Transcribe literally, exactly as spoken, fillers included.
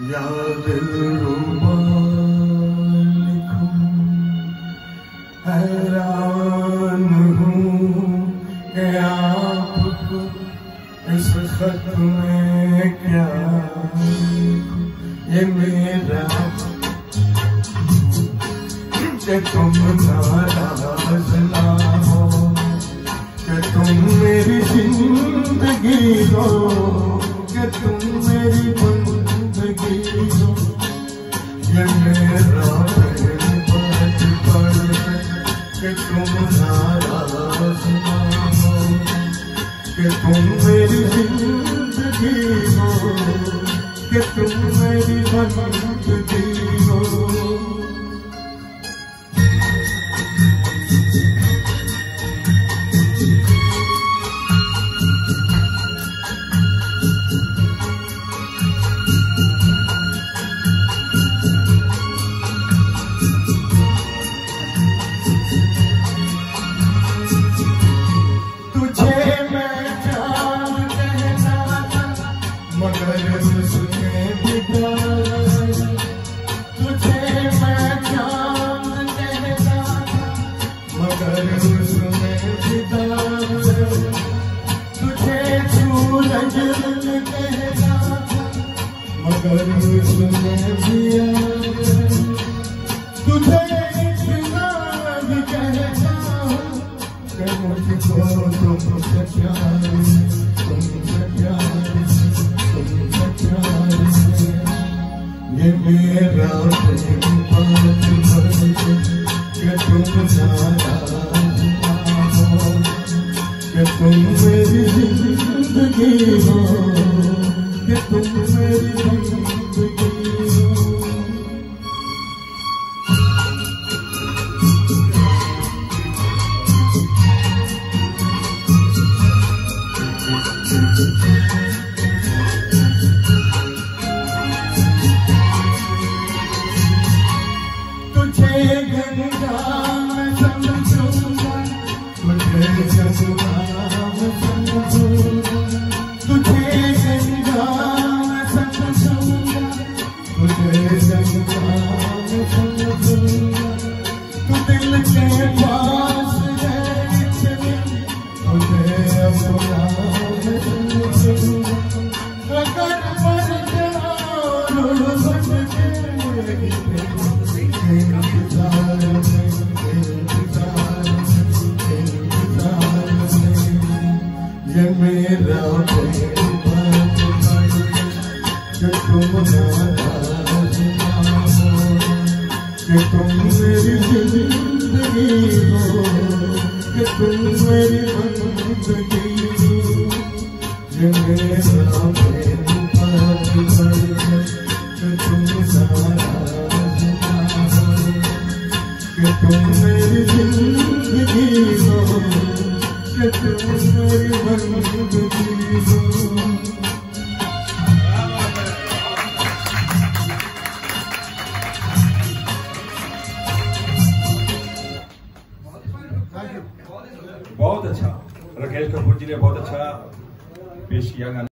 या दिलरुबा लिखूं, हैरान हूँ कि आपको इस खत में क्या लिखूं। ये मेरा कि तुम नाराज ना हो, कि तुम मेरी जिंदगी हो, कि तुम मेरी बंदगी हो। ये मेरा बात पर कि तुम नाराज ना हो, कि तुम मेरी जिंदगी हो, कि तुम मेरी बंदगी हो। मगर उसने बिता, तुझे मैं चांद कहता था, मगर उसने बिता, तुझे सूरज कहता था, मगर उसने दिया, तुझे इतना भी कहता कि मुझको तुमसे प्यार, तुमसे प्यार, ये मेरा प्रेम बात कि तुम नाराज ना हो, कि तुम मेरी जिंदगी हो, कि तुम मेरी जिंदगी हो। तुझे गंगा में समझूंगा, तुझे जमुना में समझूंगा, तुझे गंगा में समझूंगा, तुझे जमुना में समझूंगा। तू दिल के पास है तुझे अपना में समझूंगा। अगर मर जाऊं बन के इंतजार में, इंतजार में, इंतजार में। ये मेरा प्रेम बात कि तुम नाराज ना हो, कि तुम मेरी जिंदगी हो, कि तुम मेरी बंदगी हो। ये मेरा प्रेम बात कि तुम नाराज, कि तुम मेरी जिंदगी हो, कि तुम मेरी बंदगी हो। बहुत अच्छा राकेश कपूर जी ने बहुत अच्छा पेश किया गाना।